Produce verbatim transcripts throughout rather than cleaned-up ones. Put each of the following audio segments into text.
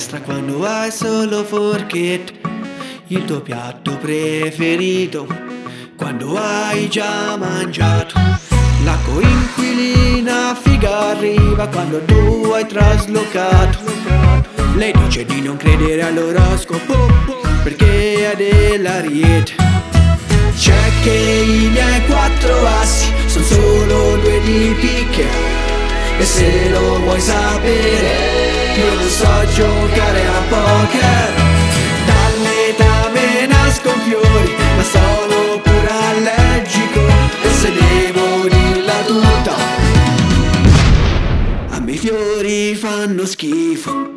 palestra quando hai solo forchette, il tuo piatto preferito quando hai già mangiato, la coinquilina figa arriva quando tu hai traslocato. Lei dice di non credere all'oroscopo perché è dell'Ariete. C'è che i miei quattro assi sono solo due di picche, e se lo vuoi sapere io non so giocare a poker. Dall'età me nascono fiori ma sono pure allergico, e se devo dirla tutta a me i fiori fanno schifo.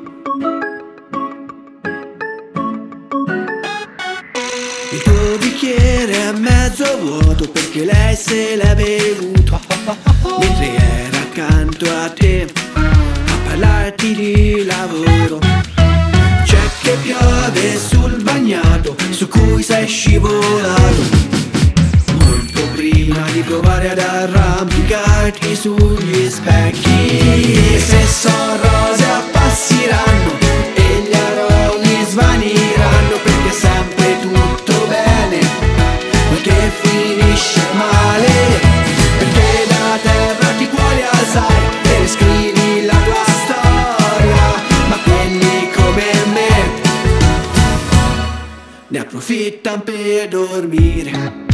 Il tuo bicchiere è mezzo vuoto perché lei se l'è bevuto mentre era accanto a te a parlarti di lavoro. C'è che piove sul bagnato su cui sei scivolato molto prima di provare ad arrampicarti sugli specchi. E se son rose appassiranno e gli aromi svaniranno, perché è sempre tutto bene perché finisce male, perché da terra ti puoi alzare e scrivi la tua storia, ma quelli come me ne approfittano per dormire.